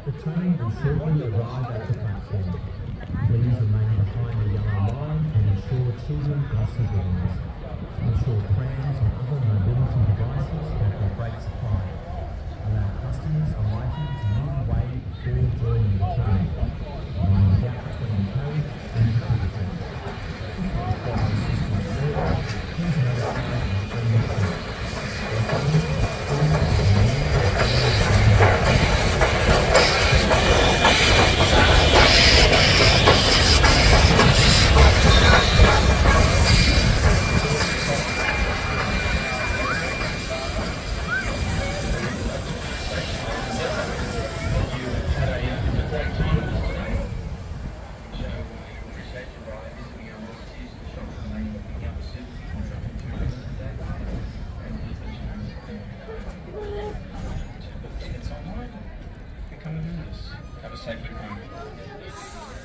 The train will shortly arrive at the platform. Please remain behind the yellow line and ensure children are supervised. Ensure prams and other mobility devices have their brakes applied. Allow customers alighting to move away before joining the train. Mind the gap between the carriage and the platform. If you require assistance further, please notify the train. Have a safe trip home.